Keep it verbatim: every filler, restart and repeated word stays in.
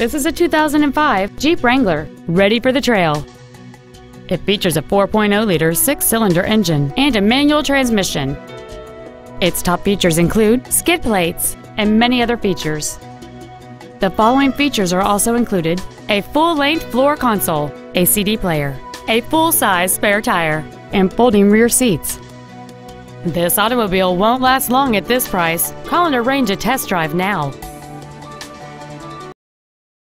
This is a two thousand five Jeep Wrangler, ready for the trail. It features a four point oh liter six-cylinder engine and a manual transmission. Its top features include skid plates and many other features. The following features are also included: a full-length floor console, a C D player, a full-size spare tire, and folding rear seats. This automobile won't last long at this price. Call and arrange a test drive now.